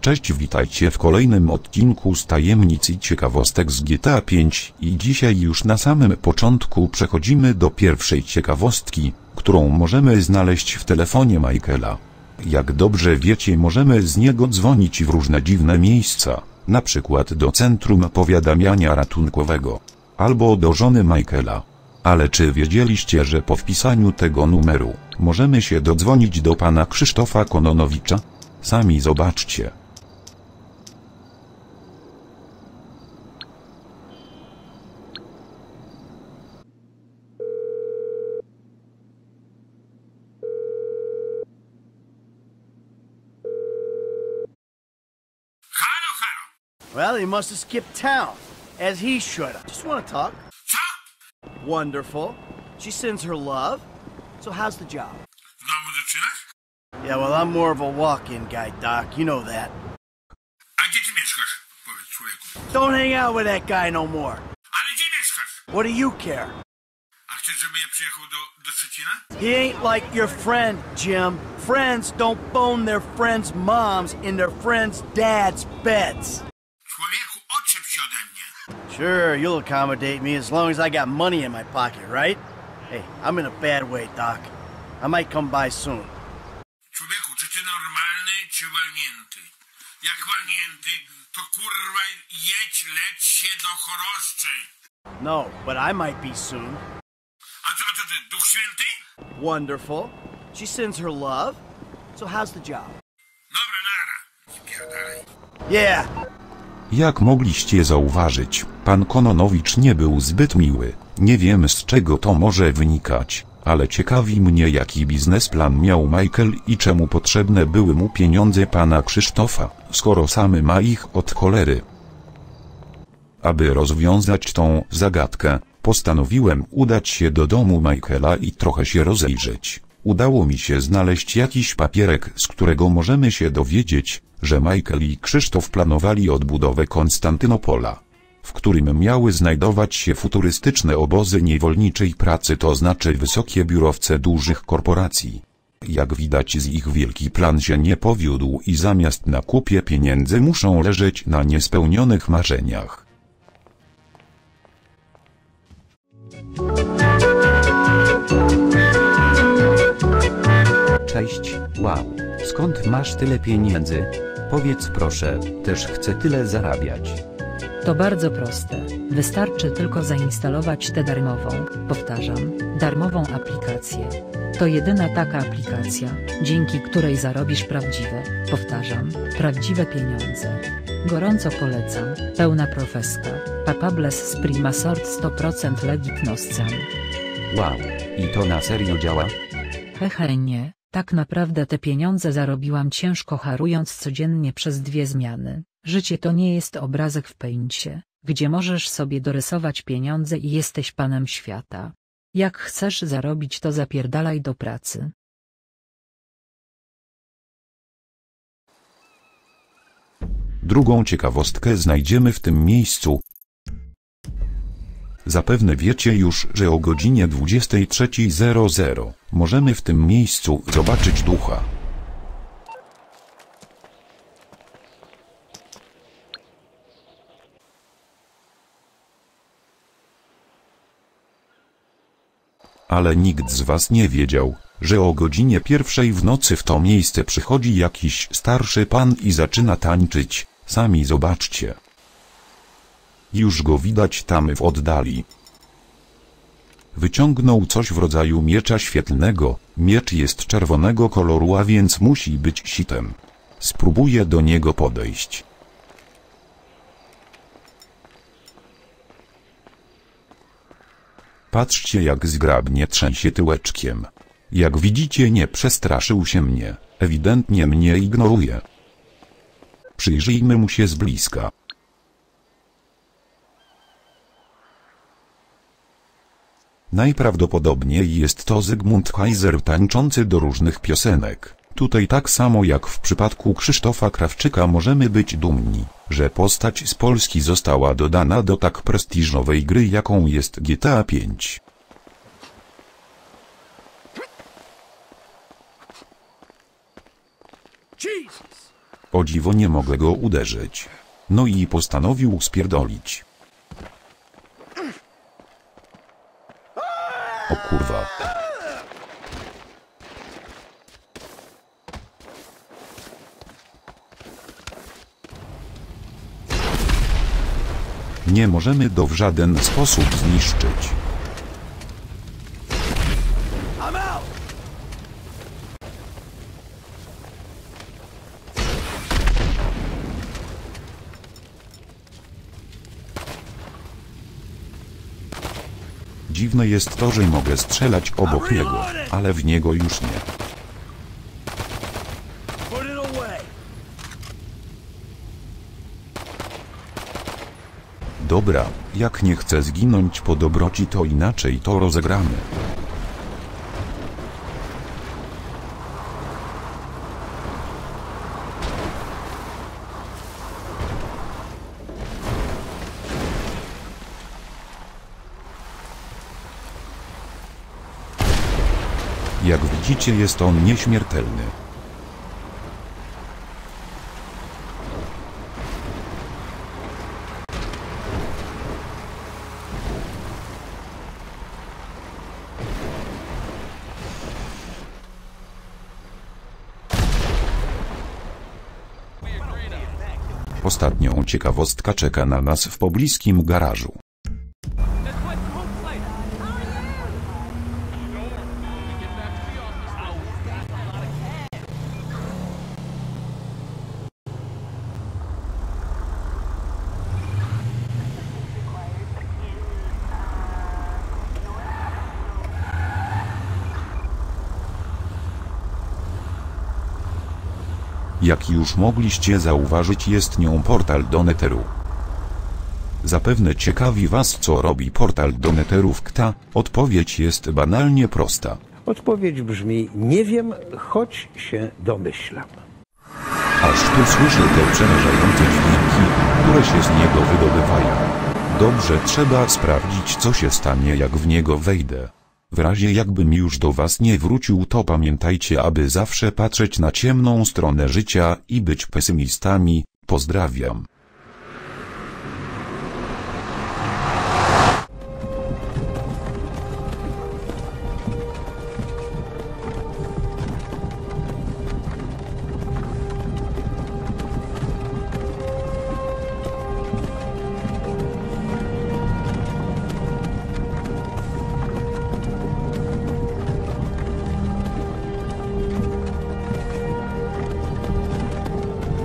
Cześć, witajcie w kolejnym odcinku z tajemnic i ciekawostek z GTA 5 i dzisiaj już na samym początku przechodzimy do pierwszej ciekawostki, którą możemy znaleźć w telefonie Michaela. Jak dobrze wiecie, możemy z niego dzwonić w różne dziwne miejsca, na przykład do centrum powiadamiania ratunkowego, albo do żony Michaela. Ale czy wiedzieliście, że po wpisaniu tego numeru możemy się dodzwonić do pana Krzysztofa Kononowicza? Sami zobaczcie. Well, he must have skipped town, as he should have. Just want to talk. Wonderful. She sends her love. So how's the job? Yeah, well, I'm more of a walk-in guy, Doc. You know that. A gdzie ty mieszkasz? Powiedz, człowieku. Don't hang out with that guy no more. Ale gdzie mieszkasz? What do you care? A chcesz, żebym ja przyjechał do Szczecina? He ain't like your friend, Jim. Friends don't bone their friends' moms in their friends' dads' beds. Człowieku, odczep się ode mnie. Sure, you'll accommodate me as long as I got money in my pocket, right? Hey, I'm in a bad way, Doc. I might come by soon. Człowieku, czy ty normalny, czy walnięty? Jak walnięty, to kurwa jedź, leć się do choroszczy. No, but I might be soon. A co ty, Duch Święty? Wonderful. She sends her love. So how's the job? Dobra, nara. Spierdalaj. Yeah. Jak mogliście zauważyć, pan Kononowicz nie był zbyt miły. Nie wiem, z czego to może wynikać, ale ciekawi mnie, jaki biznesplan miał Michael i czemu potrzebne były mu pieniądze pana Krzysztofa, skoro sam ma ich od cholery. Aby rozwiązać tą zagadkę, postanowiłem udać się do domu Michaela i trochę się rozejrzeć. Udało mi się znaleźć jakiś papierek, z którego możemy się dowiedzieć, że Michael i Krzysztof planowali odbudowę Konstantynopola, w którym miały znajdować się futurystyczne obozy niewolniczej pracy, to znaczy wysokie biurowce dużych korporacji. Jak widać, z ich wielki plan się nie powiódł i zamiast na kupie pieniędzy muszą leżeć na niespełnionych marzeniach. Cześć, wow, skąd masz tyle pieniędzy? Powiedz proszę, też chcę tyle zarabiać. To bardzo proste, wystarczy tylko zainstalować tę powtarzam, darmową aplikację. To jedyna taka aplikacja, dzięki której zarobisz powtarzam, prawdziwe pieniądze. Gorąco polecam, pełna profeska, capables z prima sort 100% legit noscam. Wow, i to na serio działa? Hehe nie, tak naprawdę te pieniądze zarobiłam ciężko harując codziennie przez 2 zmiany. Życie to nie jest obrazek w Paincie, gdzie możesz sobie dorysować pieniądze i jesteś panem świata. Jak chcesz zarobić, to zapierdalaj do pracy. Drugą ciekawostkę znajdziemy w tym miejscu. Zapewne wiecie już, że o godzinie 23:00 możemy w tym miejscu zobaczyć ducha. Ale nikt z was nie wiedział, że o godzinie 1:00 w nocy w to miejsce przychodzi jakiś starszy pan i zaczyna tańczyć. Sami zobaczcie. Już go widać tam w oddali. Wyciągnął coś w rodzaju miecza świetlnego. Miecz jest czerwonego koloru, a więc musi być sitem. Spróbuję do niego podejść. Patrzcie, jak zgrabnie trzęsie tyłeczkiem. Jak widzicie, nie przestraszył się mnie, ewidentnie mnie ignoruje. Przyjrzyjmy mu się z bliska. Najprawdopodobniej jest to Zygmunt Heiser tańczący do różnych piosenek. Tutaj tak samo jak w przypadku Krzysztofa Krawczyka możemy być dumni, że postać z Polski została dodana do tak prestiżowej gry, jaką jest GTA 5. O dziwo nie mogę go uderzyć. No i postanowił spierdolić. O kurwa. Nie możemy go w żaden sposób zniszczyć. Dziwne jest to, że mogę strzelać obok niego, ale w niego już nie. Dobra, jak nie chcę zginąć po dobroci, to inaczej to rozegramy. Jak widzicie, jest on nieśmiertelny. Ostatnią ciekawostka czeka na nas w pobliskim garażu. Jak już mogliście zauważyć, jest nią portal do Netheru. Zapewne ciekawi was, co robi portal do Netheru w KTA. Odpowiedź jest banalnie prosta. Odpowiedź brzmi: nie wiem, choć się domyślam. Aż tu słyszę te przerażające dźwięki, które się z niego wydobywają. Dobrze, trzeba sprawdzić, co się stanie, jak w niego wejdę. W razie jakbym już do was nie wrócił, to pamiętajcie, aby zawsze patrzeć na ciemną stronę życia i być pesymistami. Pozdrawiam.